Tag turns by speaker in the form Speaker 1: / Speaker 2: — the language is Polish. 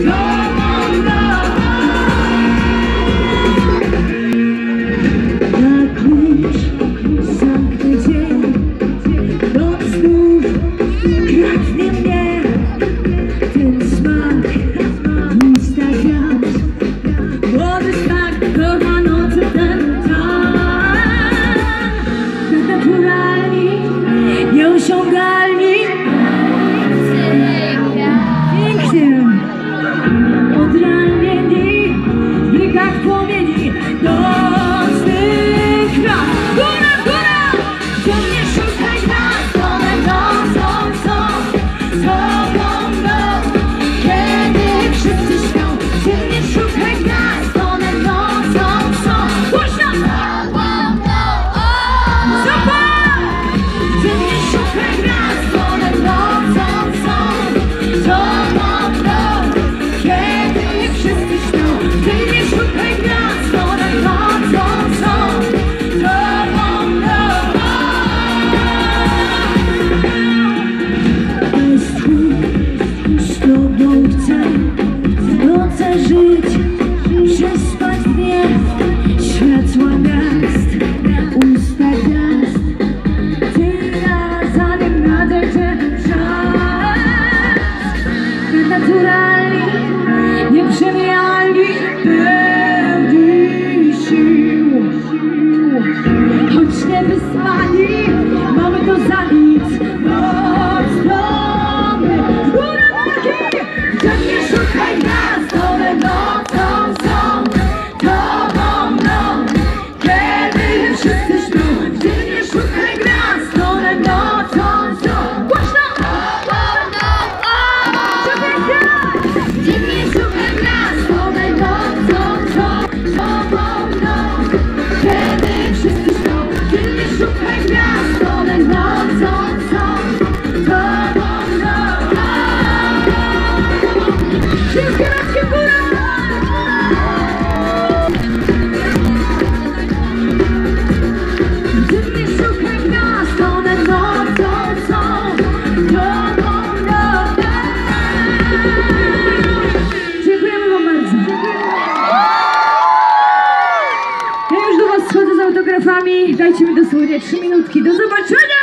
Speaker 1: Nieosiągalni, pięknie, odranieni w biegach płomieni nocnych gwiazd. Góra, góra! Gdzie mnie szukaj gwiazd, one nocą są z tobą mną. Kiedy wszyscy śpią, gdzie mnie szukaj gwiazd, one nocą są głośno z tobą mną. Super! Gdzie mnie szukaj gwiazd, one nocą są z tobą mną. Kiedy wszyscy śpią, gdzie mnie szukaj gwiazd, one nocą są z tobą mną. Bez tchu z tobą chcę w nocy żyć, przespać dnie, światła miast, usta gwiazd. Naturalni, nieprzemijalni, pełni sił. Choć niewyspani, mamy to za nic. Noc domy, w górę walki, gdzie mnie szukaj gwiazd, one nocą są tobą mną. Kiedy wszyscy śpią, gdzie mnie szukaj gwiazd, one nocą są głośno. Gdzie mnie szukaj gwiazd, one nocą są tobą mną. Kiedy wszyscy śpią, gdzie mnie szukaj gwiazd, one nocą są tobą mną. Wszystkie rączki w górę! Gdzie mnie szukaj gwiazd, one nocą są tobą mną. Dziękujemy wam bardzo. Ja już do was schodzę z autografami. Dajcie mi dosłownie 3 minutki. Do zobaczenia!